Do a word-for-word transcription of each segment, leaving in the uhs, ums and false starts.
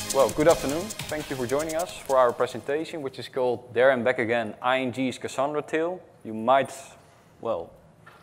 Well, good afternoon. Thank you for joining us for our presentation, which is called There and Back Again, I N G's Cassandra Tale. You might, well,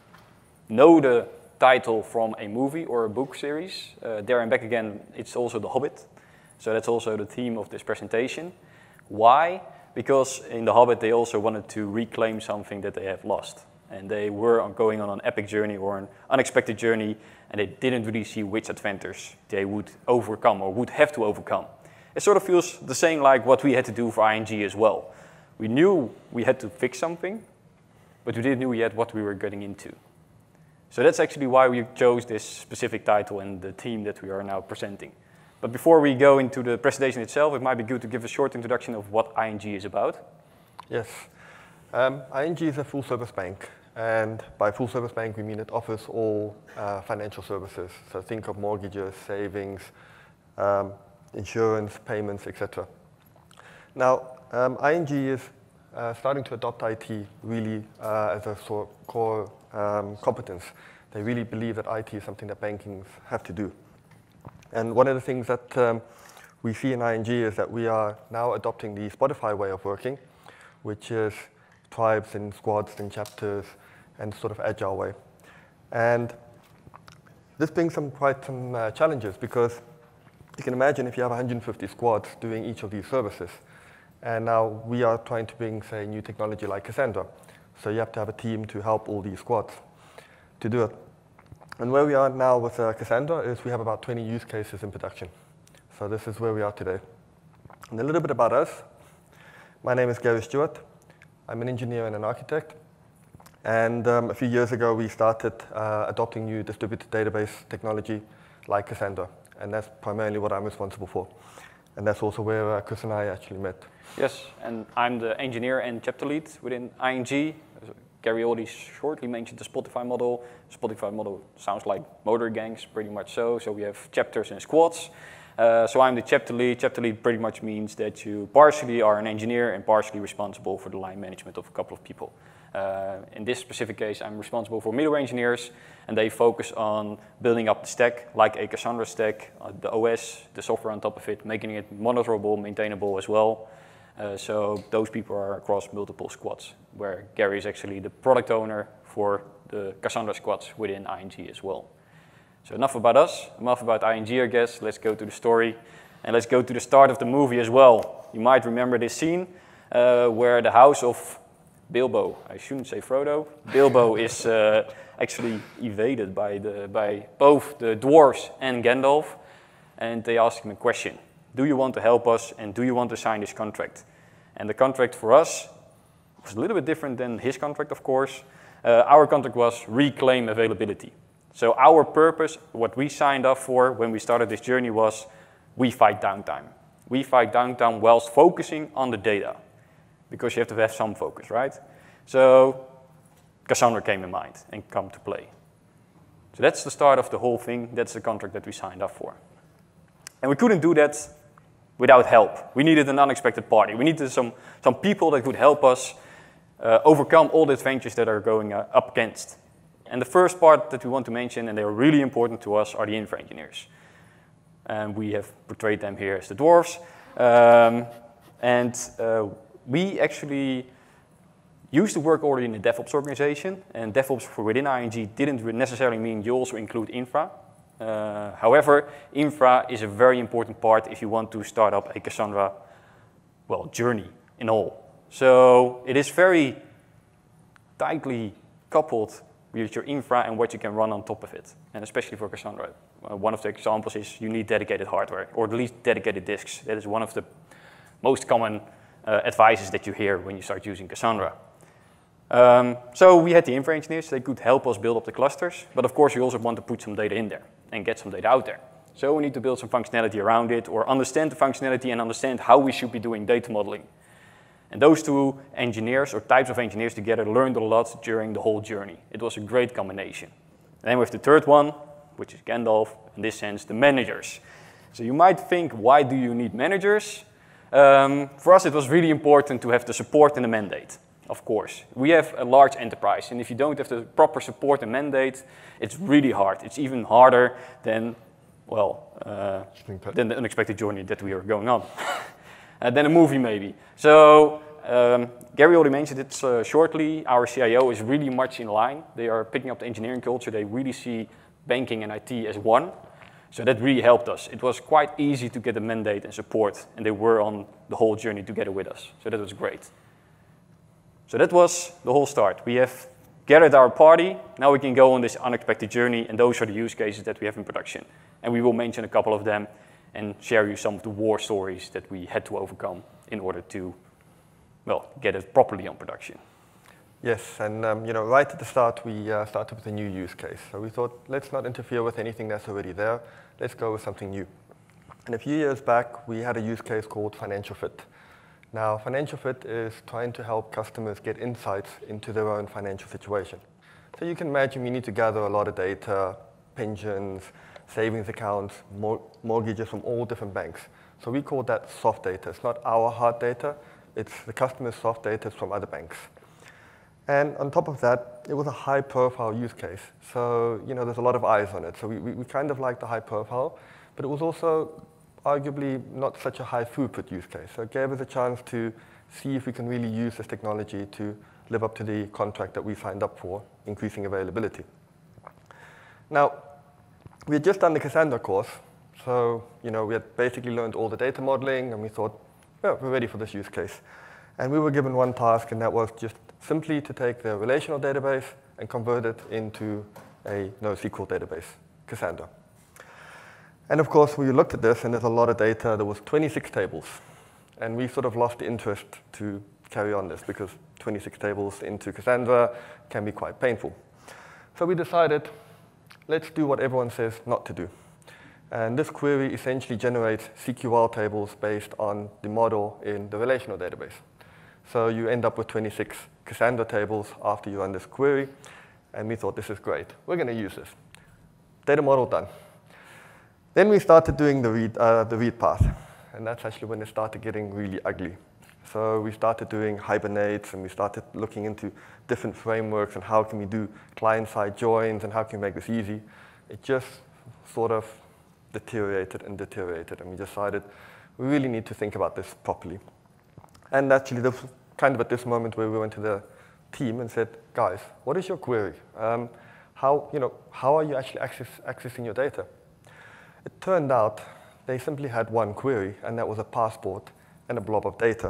know the title from a movie or a book series. Uh, There and Back Again, it's also The Hobbit. So that's also the theme of this presentation. Why? Because in The Hobbit, they also wanted to reclaim something that they have lost. And they were going on an epic journey or an unexpected journey, and they didn't really see which adventures they would overcome or would have to overcome. It sort of feels the same like what we had to do for I N G as well. We knew we had to fix something, but we didn't know yet what we were getting into. So that's actually why we chose this specific title and the theme that we are now presenting. But before we go into the presentation itself, it might be good to give a short introduction of what I N G is about. Yes. Um, I N G is a full-service bank. And by full-service bank, we mean it offers all uh, financial services. So think of mortgages, savings, um, insurance, payments, et cetera. Now, um, I N G is uh, starting to adopt I T really uh, as a sort of core um, competence. They really believe that I T is something that bankings have to do. And one of the things that um, we see in I N G is that we are now adopting the Spotify way of working, which is tribes and squads and chapters and sort of agile way. And this brings some quite some uh, challenges, because you can imagine if you have one hundred fifty squads doing each of these services, and now we are trying to bring, say, new technology like Cassandra. So you have to have a team to help all these squads to do it. And where we are now with uh, Cassandra is we have about twenty use cases in production. So this is where we are today. And a little bit about us. My name is Gary Stewart. I'm an engineer and an architect. And um, a few years ago, we started uh, adopting new distributed database technology like Cassandra. And that's primarily what I'm responsible for. And that's also where uh, Chris and I actually met. Yes, and I'm the engineer and chapter lead within I N G. Gary already shortly mentioned the Spotify model. Spotify model sounds like motor gangs, pretty much so. So we have chapters and squads. Uh, so I'm the chapter lead. Chapter lead pretty much means that you partially are an engineer and partially responsible for the line management of a couple of people. Uh, in this specific case, I'm responsible for Middleware Engineers, and they focus on building up the stack, like a Cassandra stack, uh, the O S, the software on top of it, making it monitorable, maintainable as well. Uh, so those people are across multiple squads, where Gary is actually the product owner for the Cassandra squads within I N G as well. So enough about us, enough about I N G, I guess. Let's go to the story, and let's go to the start of the movie as well. You might remember this scene uh, where the house of Bilbo, I shouldn't say Frodo, Bilbo is uh, actually evaded by, the, by both the dwarves and Gandalf, and they ask him a question. Do you want to help us, and do you want to sign this contract? And the contract for us was a little bit different than his contract, of course. Uh, our contract was reclaim availability. So our purpose, what we signed up for when we started this journey, was we fight downtime. We fight downtime whilst focusing on the data, because you have to have some focus, right? So Cassandra came in mind and come to play. So that's the start of the whole thing. That's the contract that we signed up for. And we couldn't do that without help. We needed an unexpected party. We needed some, some people that could help us uh, overcome all the adventures that are going uh, up against. And the first part that we want to mention, and they are really important to us, are the infra engineers. And we have portrayed them here as the dwarves. Um, and uh, we actually used to work already in a DevOps organization. And DevOps for within I N G didn't necessarily mean you also include infra. Uh, however, infra is a very important part if you want to start up a Cassandra, well, journey in all. So it is very tightly coupled with your infra and what you can run on top of it, and especially for Cassandra. Uh, one of the examples is you need dedicated hardware, or at least dedicated disks. That is one of the most common uh, advices that you hear when you start using Cassandra. Um, so we had the infra engineers. They could help us build up the clusters, but of course we also want to put some data in there and get some data out there. So we need to build some functionality around it, or understand the functionality and understand how we should be doing data modeling. And those two engineers, or types of engineers together, learned a lot during the whole journey. It was a great combination. And then we have the third one, which is Gandalf, in this sense, the managers. So you might think, why do you need managers? Um, for us, it was really important to have the support and the mandate, of course. We have a large enterprise, and if you don't have the proper support and mandate, it's really hard. It's even harder than well, uh, then the unexpected journey that we are going on. uh, then a movie maybe. So um, Gary already mentioned it uh, shortly. Our C I O is really much in line. They are picking up the engineering culture. They really see banking and I T as one. So that really helped us. It was quite easy to get a mandate and support, and they were on the whole journey together with us. So that was great. So that was the whole start. We have gathered our party. Now we can go on this unexpected journey, and those are the use cases that we have in production. And we will mention a couple of them and share you some of the war stories that we had to overcome in order to, well, get it properly on production. Yes, and um, you know, right at the start, we uh, started with a new use case. So we thought, let's not interfere with anything that's already there. Let's go with something new. And a few years back, we had a use case called financial fit. Now, financial fit is trying to help customers get insights into their own financial situation. So you can imagine we need to gather a lot of data, pensions, savings accounts, mor mortgages from all different banks. So we call that soft data. It's not our hard data. It's the customer's soft data from other banks. And on top of that, it was a high-profile use case. So, you know, there's a lot of eyes on it. So we, we, we kind of liked the high profile, but it was also arguably not such a high throughput use case. So it gave us a chance to see if we can really use this technology to live up to the contract that we signed up for, increasing availability. Now, we had just done the Cassandra course. So, you know, we had basically learned all the data modeling, and we thought, well, we're ready for this use case. And we were given one task, and that was just simply to take the relational database and convert it into a NoSQL database, Cassandra. And of course, we looked at this, and there's a lot of data. There was twenty-six tables. And we sort of lost the interest to carry on this, because twenty-six tables into Cassandra can be quite painful. So we decided, let's do what everyone says not to do. And this query essentially generates S Q L tables based on the model in the relational database. So you end up with twenty-six Cassandra tables after you run this query. And we thought, this is great. We're going to use this. Data model done. Then we started doing the read, uh, the read path. And that's actually when it started getting really ugly. So we started doing hibernates, and we started looking into different frameworks and how can we do client-side joins and how can we make this easy. It just sort of deteriorated and deteriorated, and we decided we really need to think about this properly. And actually, this was kind of at this moment where we went to the team and said, guys, what is your query? Um, how, you know, how are you actually access, accessing your data? It turned out they simply had one query, and that was a passport and a blob of data.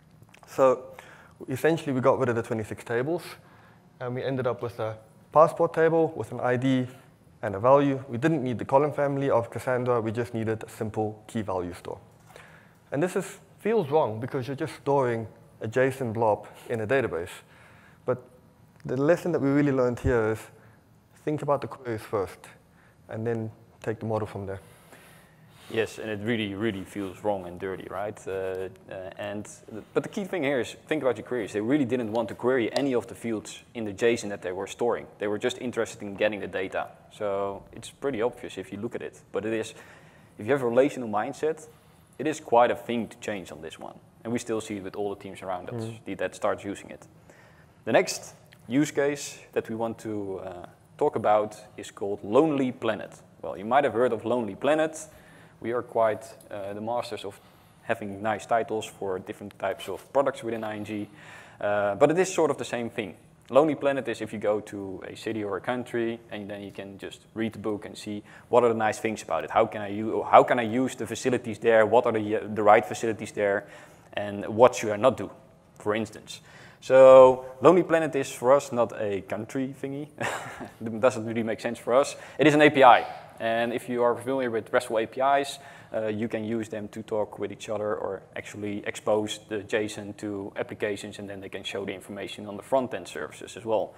So essentially, we got rid of the twenty-six tables, and we ended up with a passport table with an I D and a value. We didn't need the column family of Cassandra. We just needed a simple key value store. And this is, feels wrong, because you're just storing a JSON blob in a database. But the lesson that we really learned here is think about the queries first, and then take the model from there. Yes, and it really, really feels wrong and dirty, right? Uh, uh, and but the key thing here is think about your queries. They really didn't want to query any of the fields in the JSON that they were storing. They were just interested in getting the data. So it's pretty obvious if you look at it. But it is, if you have a relational mindset, it is quite a thing to change on this one. And we still see it with all the teams around us mm. that start using it. The next use case that we want to uh, talk about is called Lonely Planet. Well, you might have heard of Lonely Planet. We are quite uh, the masters of having nice titles for different types of products within I N G. Uh, but it is sort of the same thing. Lonely Planet is if you go to a city or a country, and then you can just read the book and see what are the nice things about it. How can I, u how can I use the facilities there? What are the, uh, the right facilities there? And what should I not do, for instance? So Lonely Planet is for us not a country thingy. It doesn't really make sense for us. It is an A P I. And if you are familiar with RESTful A P Is, uh, you can use them to talk with each other or actually expose the JSON to applications, and then they can show the information on the front-end services as well.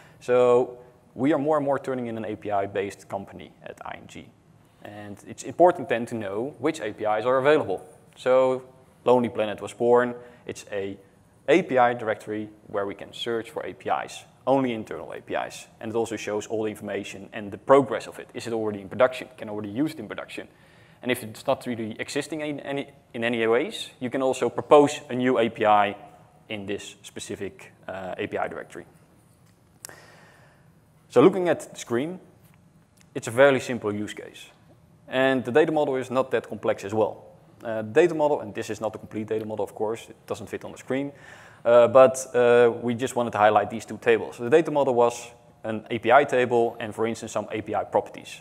So we are more and more turning in an A P I-based company at I N G. And it's important then to know which A P Is are available. So Lonely Planet was born. It's a A P I directory where we can search for A P Is. Only internal A P Is. And it also shows all the information and the progress of it. Is it already in production? Can already use it in production? And if it's not really existing in any, in any ways, you can also propose a new A P I in this specific uh, A P I directory. So looking at the screen, it's a very simple use case. And the data model is not that complex as well. Uh, the data model, and this is not a complete data model, of course, it doesn't fit on the screen, uh, but uh, we just wanted to highlight these two tables. So the data model was an A P I table and, for instance, some A P I properties.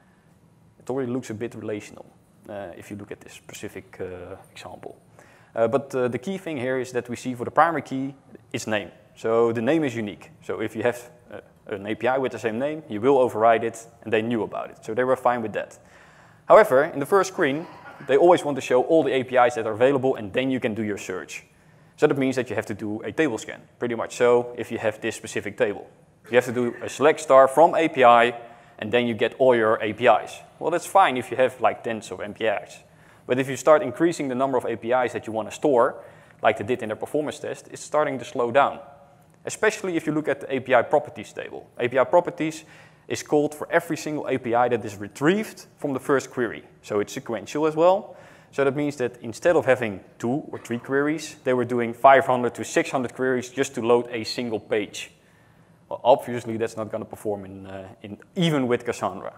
It already looks a bit relational uh, if you look at this specific uh, example. Uh, but uh, the key thing here is that we see for the primary key, its name. So the name is unique. So if you have uh, an A P I with the same name, you will override it, and they knew about it. So they were fine with that. However, in the first screen, they always want to show all the A P Is that are available, and then you can do your search. So that means that you have to do a table scan, pretty much so, if you have this specific table. You have to do a select star from A P I, and then you get all your A P Is. Well, that's fine if you have like tens of A P Is. But if you start increasing the number of A P Is that you want to store, like they did in their performance test, it's starting to slow down. Especially if you look at the A P I properties table. A P I properties is called for every single A P I that is retrieved from the first query. So it's sequential as well. So that means that instead of having two or three queries, they were doing five hundred to six hundred queries just to load a single page. Well, obviously that's not going to perform in, uh, in, even with Cassandra.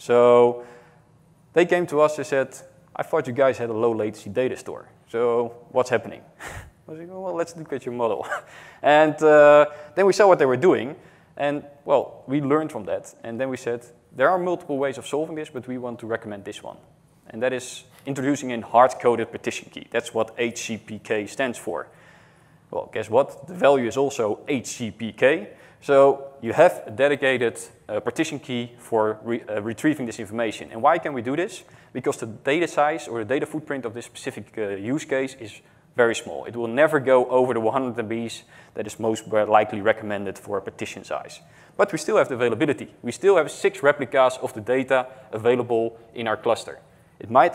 So they came to us and said, I thought you guys had a low latency data store. So what's happening? I was like, well, let's look at your model. And uh, then we saw what they were doing. And well, we learned from that. And then we said, there are multiple ways of solving this, but we want to recommend this one. And that is introducing a hard-coded partition key. That's what H C P K stands for. Well, guess what? The value is also H C P K. So you have a dedicated uh, partition key for re uh, retrieving this information. And why can we do this? Because the data size or the data footprint of this specific uh, use case is very small. It will never go over the one hundred M Bs that is most likely recommended for a partition size. But we still have the availability. We still have six replicas of the data available in our cluster. It might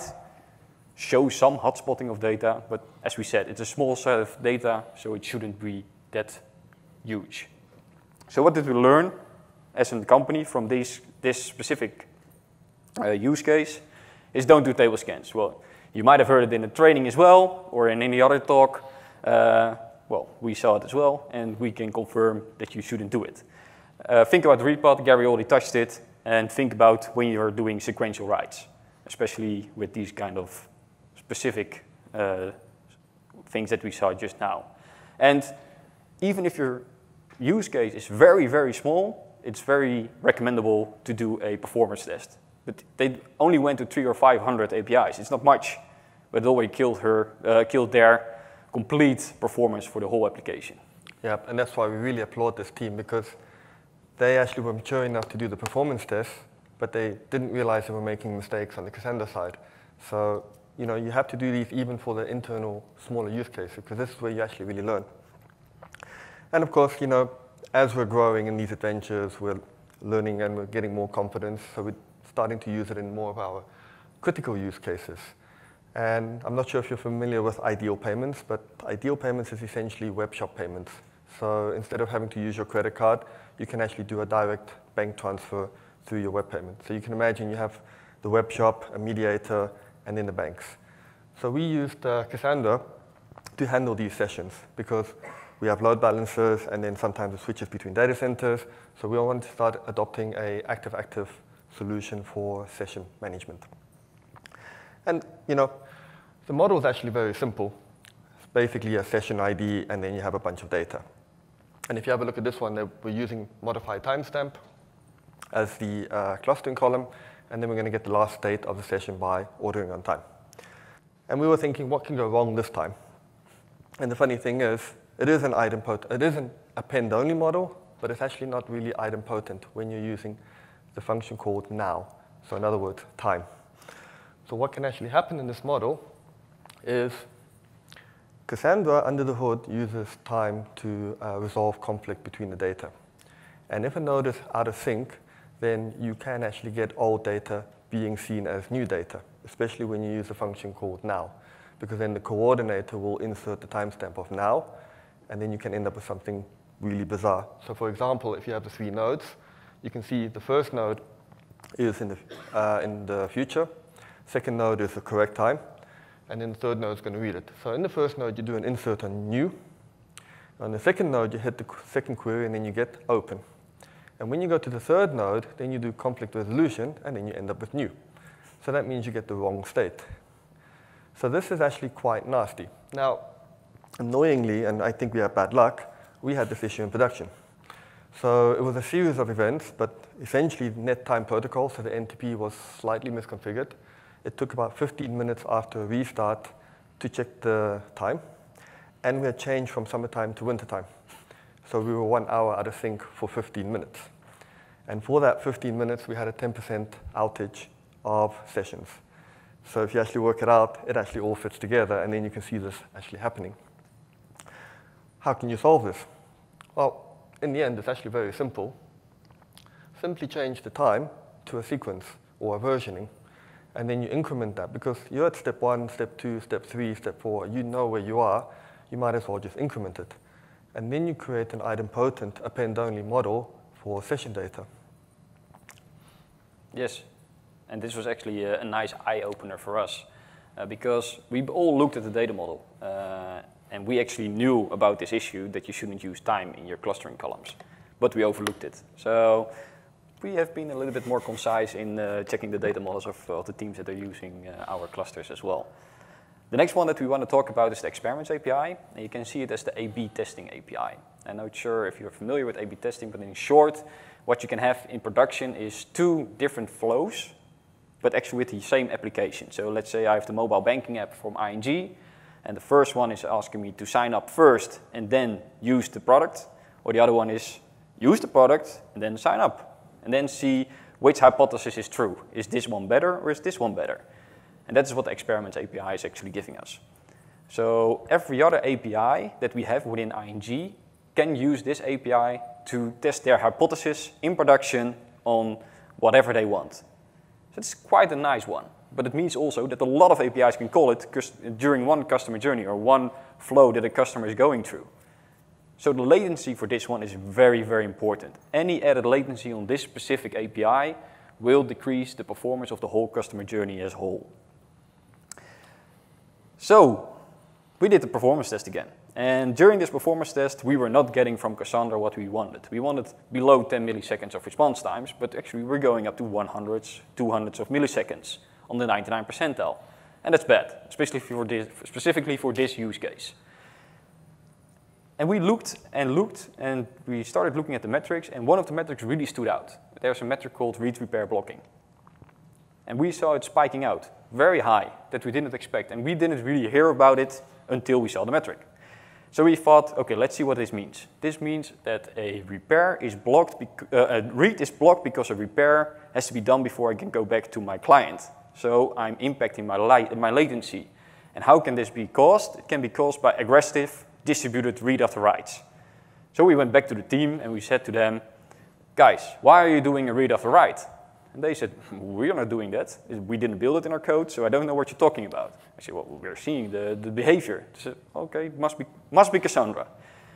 show some hotspotting of data, but as we said, it's a small set of data, so it shouldn't be that huge. So what did we learn as a company from these, this specific uh, use case? Is don't do table scans. Well, you might have heard it in the training as well, or in any other talk. Uh, well, we saw it as well, and we can confirm that you shouldn't do it. Uh, think about repod, Gary already touched it, and think about when you're doing sequential writes, especially with these kind of specific uh, things that we saw just now. And even if your use case is very, very small, it's very recommendable to do a performance test. But they only went to three or five hundred A P Is. It's not much, but it already killed her, uh, killed their complete performance for the whole application. Yeah, and that's why we really applaud this team, because they actually were mature enough to do the performance test, but they didn't realize they were making mistakes on the Cassandra side. So, you know, you have to do these even for the internal smaller use cases, because this is where you actually really learn. And of course, you know, as we're growing in these adventures, we're learning and we're getting more confidence, so we're starting to use it in more of our critical use cases. And I'm not sure if you're familiar with ideal payments, but ideal payments is essentially web shop payments. So instead of having to use your credit card, you can actually do a direct bank transfer through your web payment. So you can imagine you have the web shop, a mediator, and then the banks. So we used uh, Cassandra to handle these sessions, because we have load balancers and then sometimes it switches between data centers. So we all want to start adopting a active-active solution for session management. And you know, the model is actually very simple. It's basically a session I D, and then you have a bunch of data. And if you have a look at this one, we're using modified timestamp as the uh, clustering column, and then we're going to get the last state of the session by ordering on time. And we were thinking, what can go wrong this time? And the funny thing is, it is an idempotent, it is an append-only model, but it's actually not really idempotent when you're using the function called now. So in other words, time. So what can actually happen in this model is Cassandra, under the hood, uses time to uh, resolve conflict between the data. And if a node is out of sync, then you can actually get old data being seen as new data, especially when you use a function called now, because then the coordinator will insert the timestamp of now, and then you can end up with something really bizarre. So for example, if you have the three nodes, you can see the first node is in the, uh, in the future, second node is the correct time, and then the third node is going to read it. So in the first node, you do an insert on new. On the second node, you hit the second query, and then you get open. And when you go to the third node, then you do conflict resolution, and then you end up with new. So that means you get the wrong state. So this is actually quite nasty. Now, annoyingly, and I think we have bad luck, we had this issue in production. So it was a series of events, but essentially net time protocol, so the N T P was slightly misconfigured. It took about fifteen minutes after a restart to check the time, and we had changed from summertime to wintertime. So we were one hour out of sync for fifteen minutes. And for that fifteen minutes, we had a ten percent outage of sessions. So if you actually work it out, it actually all fits together, and then you can see this actually happening. How can you solve this? Well, in the end, it's actually very simple. Simply change the time to a sequence or a versioning, and then you increment that, because you're at step one, step two, step three, step four. You know where you are. You might as well just increment it. And then you create an idempotent append-only model for session data. Yes, and this was actually a, a nice eye-opener for us, uh, because we all looked at the data model, uh, and we actually knew about this issue that you shouldn't use time in your clustering columns, but we overlooked it. So we have been a little bit more concise in uh, checking the data models of, of the teams that are using uh, our clusters as well. The next one that we want to talk about is the experiments A P I, and you can see it as the A B testing A P I. I'm not sure if you're familiar with A B testing, but in short, what you can have in production is two different flows, but actually with the same application. So let's say I have the mobile banking app from I N G, and the first one is asking me to sign up first and then use the product, or the other one is use the product and then sign up, and then see which hypothesis is true. Is this one better or is this one better? And that is what the experiments A P I is actually giving us. So every other A P I that we have within I N G can use this A P I to test their hypothesis in production on whatever they want. So it's quite a nice one, but it means also that a lot of A P Is can call it during one customer journey or one flow that a customer is going through. So the latency for this one is very, very important. Any added latency on this specific A P I will decrease the performance of the whole customer journey as a whole. So we did the performance test again. And during this performance test, we were not getting from Cassandra what we wanted. We wanted below ten milliseconds of response times, but actually we're going up to one hundreds, two hundreds of milliseconds on the ninety-nine percentile. And that's bad, especially for this, specifically for this use case. And we looked and looked, and we started looking at the metrics, and one of the metrics really stood out. There's a metric called read repair blocking. And we saw it spiking out very high that we didn't expect, and we didn't really hear about it until we saw the metric. So we thought, okay, let's see what this means. This means that a repair is blocked, uh, a read is blocked because a repair has to be done before I can go back to my client. So I'm impacting my, my latency. And how can this be caused? It can be caused by aggressive distributed read after writes. So we went back to the team and we said to them, guys, why are you doing a read after write? And they said, we're not doing that. We didn't build it in our code, so I don't know what you're talking about. I said, well, we're seeing the, the behavior. They said, okay, must be, must be Cassandra.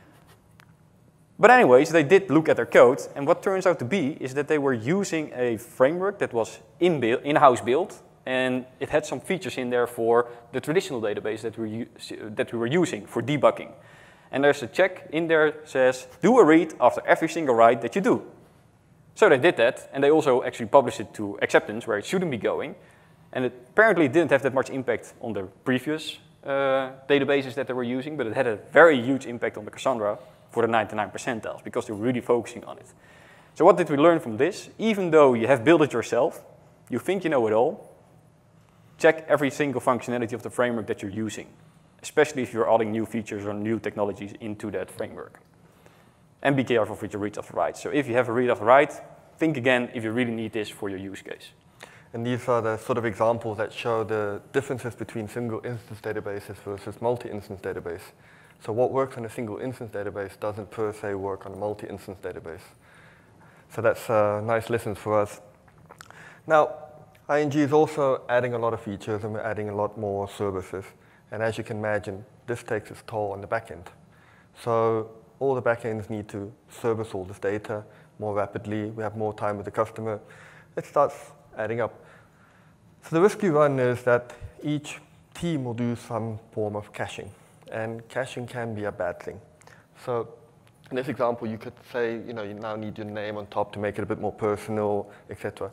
But anyways, they did look at their code, and what turns out to be is that they were using a framework that was in-house built, and it had some features in there for the traditional database that we, that we were using for debugging. And there's a check in there that says, do a read after every single write that you do. So they did that, and they also actually published it to acceptance, where it shouldn't be going. And it apparently didn't have that much impact on the previous uh, databases that they were using, but it had a very huge impact on the Cassandra for the ninety-nine percentiles, because they were really focusing on it. So what did we learn from this? Even though you have built it yourself, you think you know it all, check every single functionality of the framework that you're using, especially if you're adding new features or new technologies into that framework. And be careful with your read after write. So if you have a read after write, think again if you really need this for your use case. And these are the sort of examples that show the differences between single instance databases versus multi-instance database. So what works on a single instance database doesn't per se work on a multi-instance database. So that's uh, nice lessons for us. Now, I N G is also adding a lot of features, and we're adding a lot more services. And as you can imagine, this takes its toll on the back end. So all the backends need to service all this data more rapidly. We have more time with the customer. It starts adding up. So the risk you run is that each team will do some form of caching. And caching can be a bad thing. So in this example, you could say, you know, you now need your name on top to make it a bit more personal, et cetera.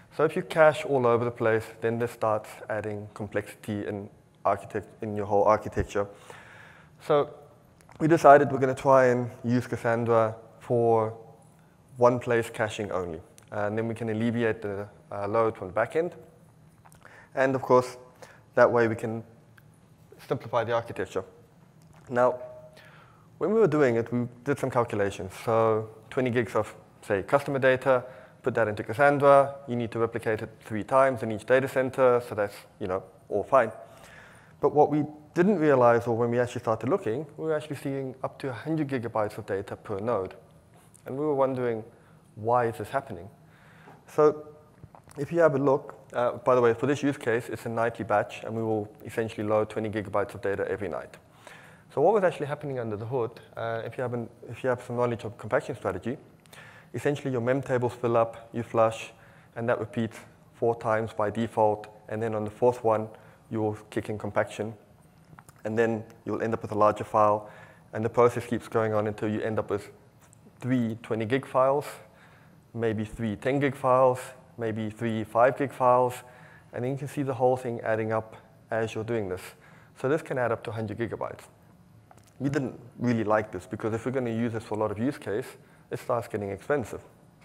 So if you cache all over the place, then this starts adding complexity in, architect in your whole architecture. So we decided we're going to try and use Cassandra for one place caching only. And then we can alleviate the uh, load from the back end. And of course, that way we can simplify the architecture. Now, when we were doing it, we did some calculations. So twenty gigs of, say, customer data, put that into Cassandra. You need to replicate it three times in each data center, so that's, you know, all fine. But what we didn't realize, or when we actually started looking, we were actually seeing up to one hundred gigabytes of data per node. And we were wondering, why is this happening? So if you have a look, uh, by the way, for this use case, it's a nightly batch, and we will essentially load twenty gigabytes of data every night. So what was actually happening under the hood, uh, if, you have an, if you have some knowledge of compaction strategy, essentially your mem tables fill up, you flush, and that repeats four times by default, and then on the fourth one, you'll kick in compaction, and then you'll end up with a larger file, and the process keeps going on until you end up with three twenty gig files, maybe three ten gig files, maybe three five gig files, and then you can see the whole thing adding up as you're doing this. So this can add up to one hundred gigabytes. We didn't really like this, because if we're going to use this for a lot of use case, it starts getting expensive.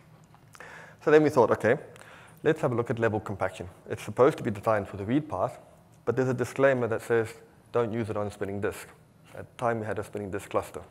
So then we thought, okay, let's have a look at level compaction. It's supposed to be designed for the read path, but there's a disclaimer that says, don't use it on a spinning disk. At the time, we had a spinning disk cluster.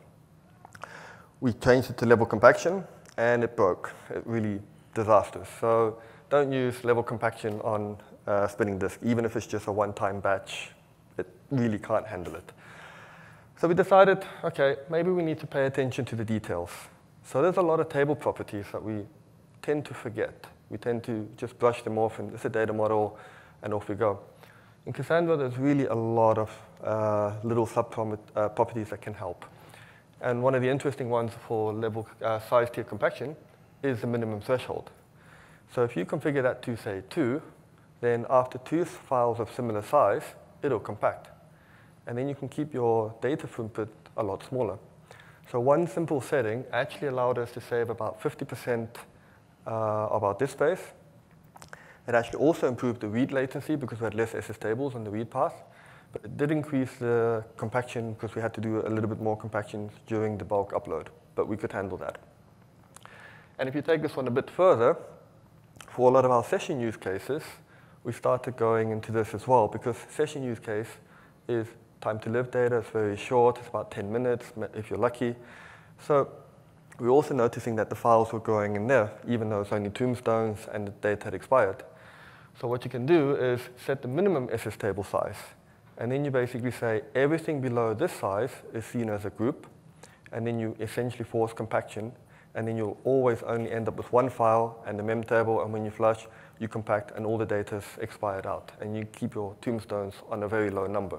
We changed it to level compaction, and it broke. It really disastrous. So don't use level compaction on a spinning disk, even if it's just a one-time batch. It really can't handle it. So we decided, okay, maybe we need to pay attention to the details. So there's a lot of table properties that we tend to forget. We tend to just brush them off, and it's a data model, and off we go. In Cassandra, there's really a lot of uh, little sub-properties uh, that can help. And one of the interesting ones for level uh, size tier compaction is the minimum threshold. So if you configure that to, say, two, then after two files of similar size, it'll compact. And then you can keep your data throughput a lot smaller. So one simple setting actually allowed us to save about fifty percent uh, of our disk space. It actually also improved the read latency because we had less S S tables on the read path. But it did increase the compaction because we had to do a little bit more compaction during the bulk upload. But we could handle that. And if you take this one a bit further, for a lot of our session use cases, we started going into this as well, because session use case is time to live data. It's very short. It's about ten minutes if you're lucky. So we're also noticing that the files were going in there, even though it's only tombstones and the data had expired. So what you can do is set the minimum S S table size. And then you basically say everything below this size is seen as a group. And then you essentially force compaction. And then you'll always only end up with one file and the mem table. And when you flush, you compact, and all the data's expired out. And you keep your tombstones on a very low number.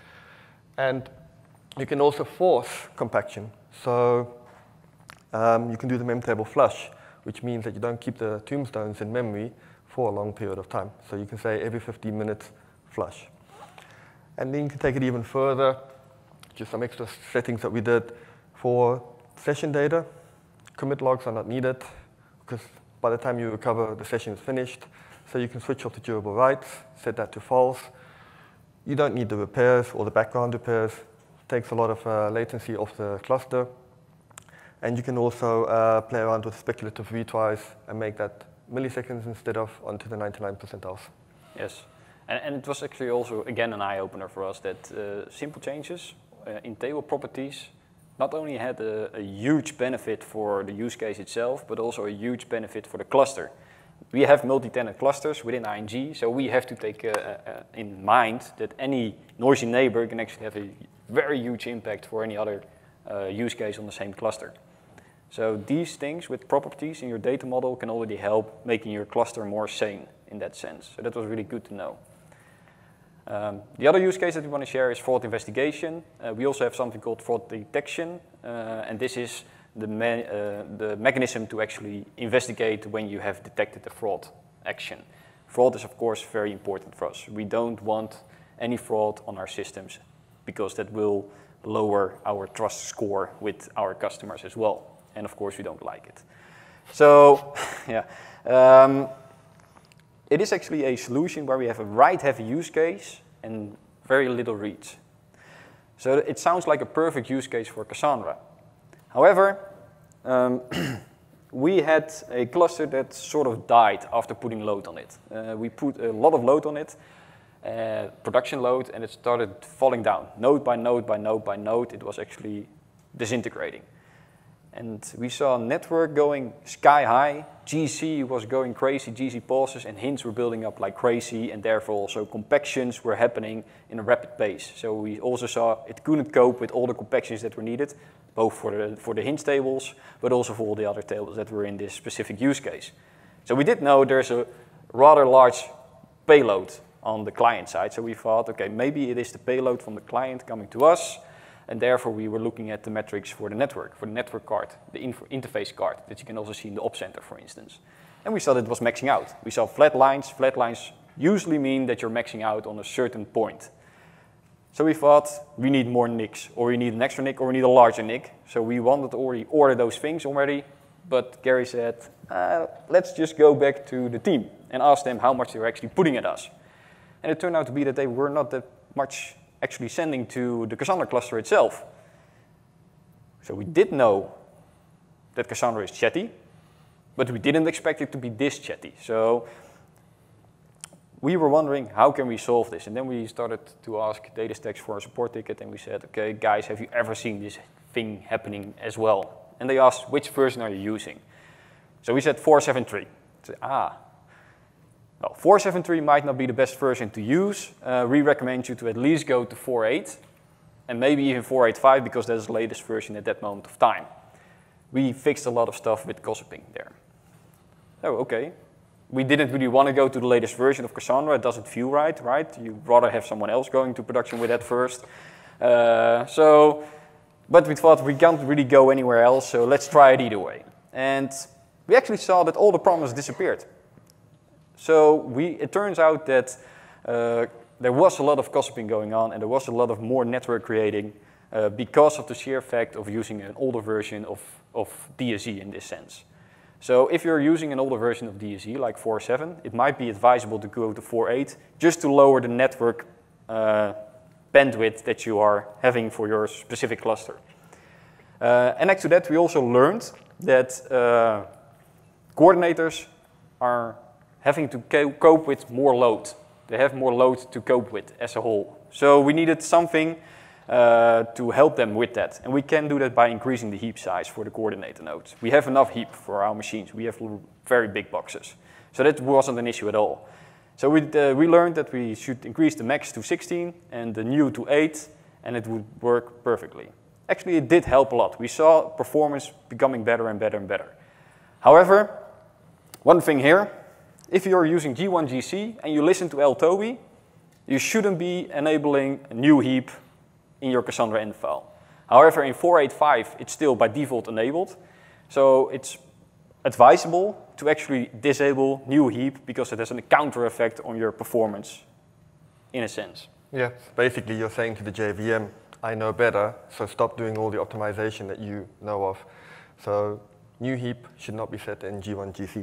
And you can also force compaction. So um, you can do the mem table flush, which means that you don't keep the tombstones in memory for a long period of time. So you can say every fifteen minutes flush. And then you can take it even further, just some extra settings that we did for session data. Commit logs are not needed, because by the time you recover, the session is finished. So you can switch off the durable writes, set that to false. You don't need the repairs or the background repairs. It takes a lot of uh, latency off the cluster. And you can also uh, play around with speculative retries and make that milliseconds instead of onto the ninety-nine percentiles. Yes, and, and it was actually also, again, an eye-opener for us that uh, simple changes uh, in table properties not only had a, a huge benefit for the use case itself, but also a huge benefit for the cluster. We have multi-tenant clusters within I N G, so we have to take uh, uh, in mind that any noisy neighbor can actually have a very huge impact for any other uh, use case on the same cluster. So these things with properties in your data model can already help making your cluster more sane in that sense. So that was really good to know. Um, the other use case that we want to share is fraud investigation. Uh, we also have something called fraud detection, uh, and this is the, me uh, the mechanism to actually investigate when you have detected a fraud action. Fraud is, of course, very important for us. We don't want any fraud on our systems because that will lower our trust score with our customers as well. And of course, we don't like it. So, yeah. Um, it is actually a solution where we have a write-heavy use case and very little reads. So it sounds like a perfect use case for Cassandra. However, um, we had a cluster that sort of died after putting load on it. Uh, we put a lot of load on it, uh, production load, and it started falling down. Node by node by node by node, it was actually disintegrating. And we saw network going sky high, G C was going crazy, G C pauses, and hints were building up like crazy, and therefore also compactions were happening in a rapid pace. So we also saw it couldn't cope with all the compactions that were needed, both for the, for the hints tables, but also for all the other tables that were in this specific use case. So we did know there's a rather large payload on the client side, so we thought, okay, maybe it is the payload from the client coming to us, and therefore we were looking at the metrics for the network, for the network card, the interface card that you can also see in the op center, for instance. And we saw that it was maxing out. We saw flat lines. Flat lines usually mean that you're maxing out on a certain point. So we thought we need more N I Cs, or we need an extra N I C, or we need a larger N I C. So we wanted to already order those things already, but Gary said, uh, let's just go back to the team and ask them how much they were actually putting at us. And it turned out to be that they were not that much actually sending to the Cassandra cluster itself. So we did know that Cassandra is chatty, but we didn't expect it to be this chatty. So we were wondering, how can we solve this? And then we started to ask DataStax for a support ticket, and we said, okay, guys, have you ever seen this thing happening as well? And they asked, which version are you using? So we said four seven three. Said, ah, well, four seven three might not be the best version to use. Uh, we recommend you to at least go to four eight, and maybe even four eight five, because that's the latest version at that moment of time. We fixed a lot of stuff with gossiping there. Oh, okay. We didn't really want to go to the latest version of Cassandra. It doesn't feel right, right? You'd rather have someone else going to production with that first. Uh, so, but we thought we can't really go anywhere else, so let's try it either way. And we actually saw that all the problems disappeared. So we, it turns out that uh, there was a lot of gossiping going on, and there was a lot of more network creating uh, because of the sheer fact of using an older version of, of D S E in this sense. So if you're using an older version of D S E, like four seven, it might be advisable to go to four eight just to lower the network uh, bandwidth that you are having for your specific cluster. Uh, and next to that, we also learned that uh, coordinators are having to co cope with more load. They have more load to cope with as a whole. So we needed something uh, to help them with that. And we can do that by increasing the heap size for the coordinator nodes. We have enough heap for our machines. We have very big boxes. So that wasn't an issue at all. So we, uh, we learned that we should increase the max to sixteen and the new to eight, and it would work perfectly. Actually, it did help a lot. We saw performance becoming better and better and better. However, one thing here, if you're using G one G C and you listen to L Toby, you shouldn't be enabling a new heap in your Cassandra end file. However, in four eight five, it's still by default enabled. So it's advisable to actually disable new heap because it has a counter effect on your performance, in a sense. Yeah, basically you're saying to the J V M, I know better, so stop doing all the optimization that you know of. So new heap should not be set in G one G C.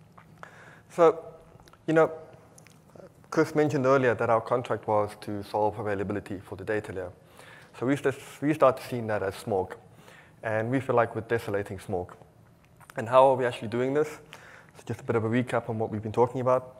So, you know, Chris mentioned earlier that our contract was to solve availability for the data layer. So we, st we started seeing that as smog. And we feel like we're desolating smog. And how are we actually doing this? So just a bit of a recap on what we've been talking about.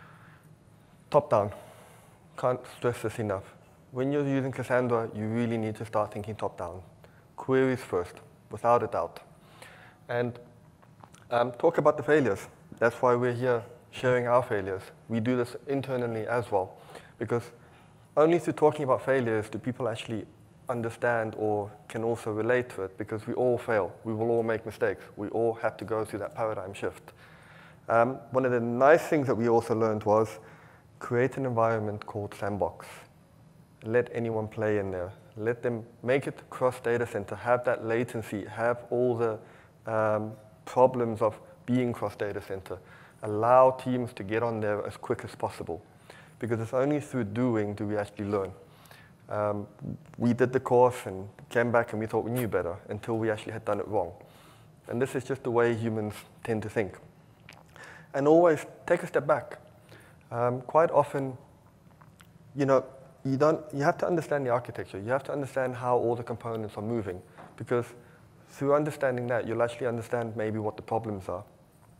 Top down. Can't stress this enough. When you're using Cassandra, you really need to start thinking top down. Queries first, without a doubt. And um, talk about the failures. That's why we're here sharing our failures. We do this internally as well, because only through talking about failures do people actually understand or can also relate to it, because we all fail. We will all make mistakes. We all have to go through that paradigm shift. Um, one of the nice things that we also learned was create an environment called Sandbox. Let anyone play in there. Let them make it cross data center, have that latency, have all the um, problems of being cross data center. Allow teams to get on there as quick as possible, because it's only through doing do we actually learn. Um, we did the course and came back and we thought we knew better until we actually had done it wrong. And this is just the way humans tend to think. And always take a step back. Um, quite often, you know, you don't. You have to understand the architecture. You have to understand how all the components are moving, because through understanding that, you'll actually understand maybe what the problems are.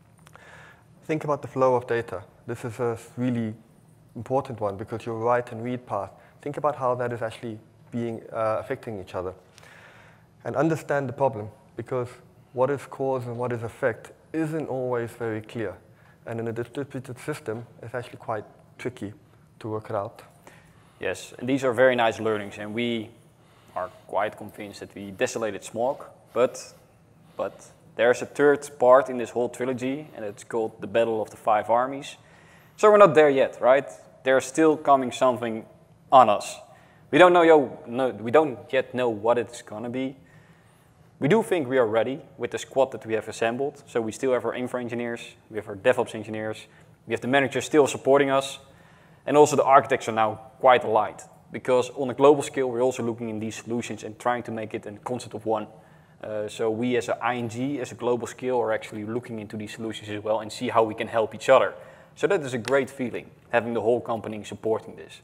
Think about the flow of data. This is a really important one because your write and read path. Think about how that is actually being uh, affecting each other, and understand the problem, because what is cause and what is effect isn't always very clear. And in a distributed system, it's actually quite tricky to work it out. Yes, and these are very nice learnings, and we are quite convinced that we desolated Smog, but, but there's a third part in this whole trilogy, and it's called the Battle of the Five Armies. So we're not there yet, right? There's still coming something on us. We don't know, yo, no, we don't yet know what it's gonna be. We do think we are ready with the squad that we have assembled. So we still have our infra engineers, we have our DevOps engineers, we have the managers still supporting us, and also the architects are now quite aligned. Because on a global scale, we're also looking in these solutions and trying to make it a concept of one. Uh, so we as a I N G, as a global scale, are actually looking into these solutions as well and see how we can help each other. So that is a great feeling, having the whole company supporting this.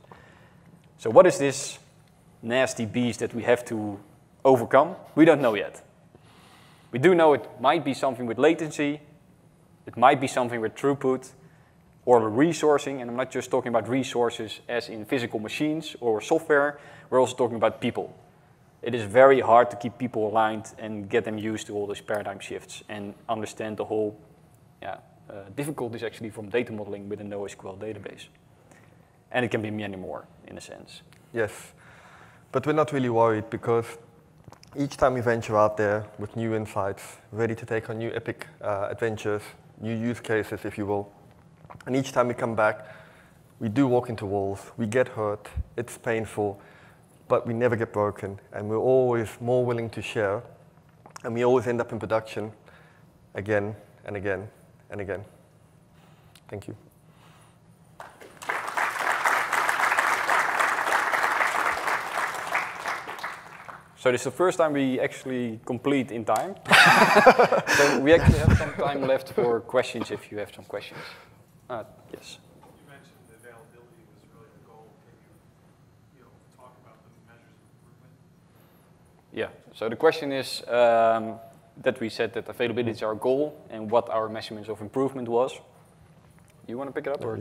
So what is this nasty beast that we have to overcome? We don't know yet. We do know it might be something with latency, it might be something with throughput, or resourcing, and I'm not just talking about resources as in physical machines or software, we're also talking about people. It is very hard to keep people aligned and get them used to all these paradigm shifts and understand the whole yeah, uh, difficulties actually from data modeling with a NoSQL database. And it can be many more, in a sense. Yes, but we're not really worried, because each time we venture out there with new insights, ready to take on new epic uh, adventures, new use cases, if you will, and each time we come back, we do walk into walls, we get hurt, it's painful, but we never get broken, and we're always more willing to share, and we always end up in production again and again and again. Thank you. So this is the first time we actually complete in time. So we actually have some time left for questions if you have some questions. Uh, yes. You mentioned the availability was really the goal. Can you, you know, talk about the measures of improvement? Yeah, so the question is um, that we said that availability is our goal and what our measurements of improvement was. You want to pick it up? Or?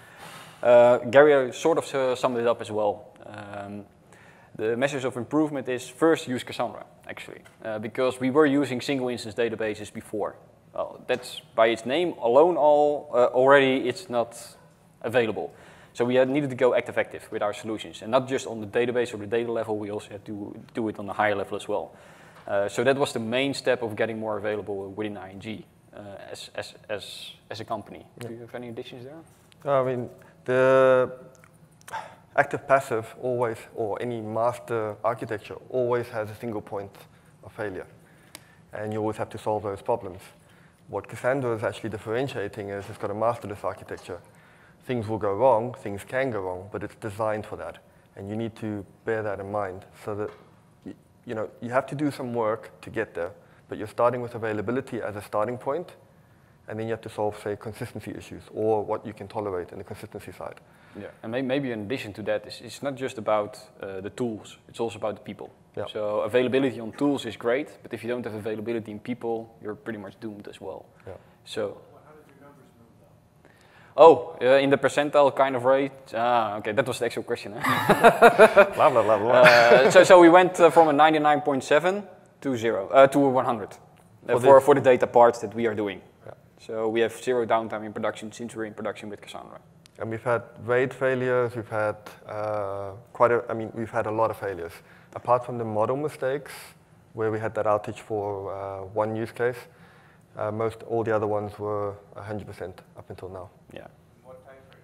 Uh, Gary sort of uh, summed it up as well. Um, The measures of improvement is first use Cassandra, actually, uh, because we were using single instance databases before. Well, that's by its name alone all, uh, already it's not available. So we had needed to go active-active with our solutions, and not just on the database or the data level, we also had to do it on the higher level as well. Uh, so that was the main step of getting more available within I N G uh, as, as, as, as a company. Yeah. Do you have any additions there? I mean, the active-passive always, or any master architecture, always has a single point of failure. And you always have to solve those problems. What Cassandra is actually differentiating is it's got a masterless architecture. Things will go wrong, things can go wrong, but it's designed for that. And you need to bear that in mind, so that you know, you have to do some work to get there, but you're starting with availability as a starting point, and then you have to solve, say, consistency issues, or what you can tolerate in the consistency side. Yeah, and may maybe in addition to that, it's, it's not just about uh, the tools, it's also about the people. Yeah. So availability on tools is great, but if you don't have availability in people, you're pretty much doomed as well. Yeah. So. Well, how did your numbers move though? Oh, uh, in the percentile kind of rate? Ah, okay, that was the actual question. Eh? blah, blah, blah, blah. Uh, so, so we went uh, from a ninety-nine point seven to zero, uh, to one hundred uh, for, for, for the data parts that we are doing. Yeah. So we have zero downtime in production since we're in production with Cassandra. And we've had RAID failures, we've had uh, quite a, I mean, we've had a lot of failures. Apart from the model mistakes, where we had that outage for uh, one use case, uh, most, all the other ones were one hundred percent up until now. Yeah. What time frame?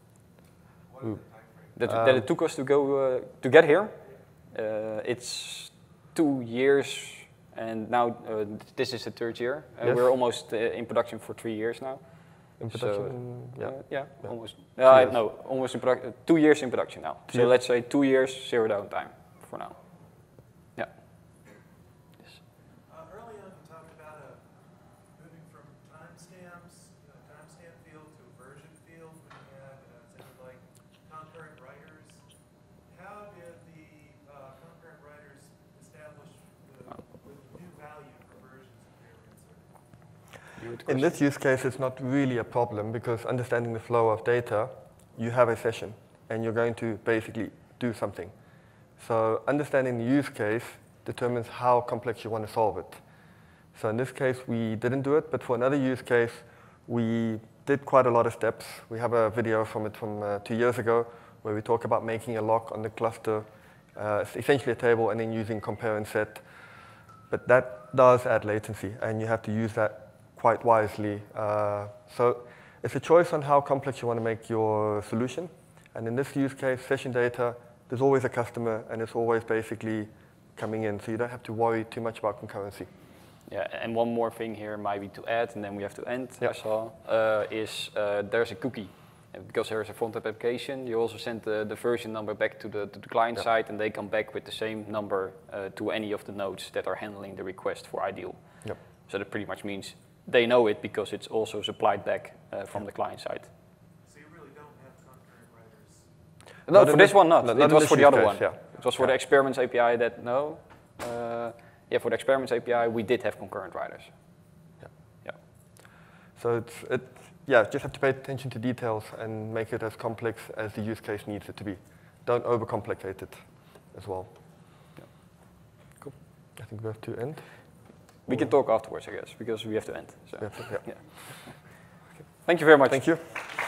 What is the time frame? That, um, that it took us to go, uh, to get here. Uh, it's two years, and now uh, this is the third year. Uh, yes. We're almost uh, in production for three years now. In production, so, yeah. Uh, yeah, yeah, almost. Uh, no, almost in production. Two years in production now. So yeah. let's say two years, zero downtime for now. Yeah. Yes. Uh, early on, you talked about uh, moving from timestamps, you know, timestamp field to a version field when you had good In question. this use case, it's not really a problem because understanding the flow of data, you have a session and you're going to basically do something. So understanding the use case determines how complex you want to solve it. So in this case, we didn't do it, but for another use case, we did quite a lot of steps. We have a video from it from uh, two years ago where we talk about making a lock on the cluster. Uh, it's essentially a table and then using compare and set. But that does add latency, and you have to use that quite wisely. Uh, so it's a choice on how complex you want to make your solution. And in this use case, session data, there's always a customer, and it's always basically coming in. So you don't have to worry too much about concurrency. Yeah, and one more thing here might be to add, and then we have to end, yeah. I saw, uh, is uh, there's a cookie. And because there's a front-end application, you also send the, the version number back to the, to the client yeah. side, and they come back with the same number uh, to any of the nodes that are handling the request for Ideal. Yep. So that pretty much means they know it because it's also supplied back uh, from the client side. So you really don't have concurrent writers? No, Not for this one not. not It was for the other case, one. Yeah. It was for yeah. the experiments A P I that no. Uh, yeah, for the experiments A P I, we did have concurrent writers. Yeah. Yeah. So it's, it, yeah, just have to pay attention to details and make it as complex as the use case needs it to be. Don't overcomplicate it as well. Yeah. Cool. I think we have to end. We can talk afterwards, I guess, because we have to end. So. We have to, yeah. Yeah. Okay. Thank you very much. Thank you.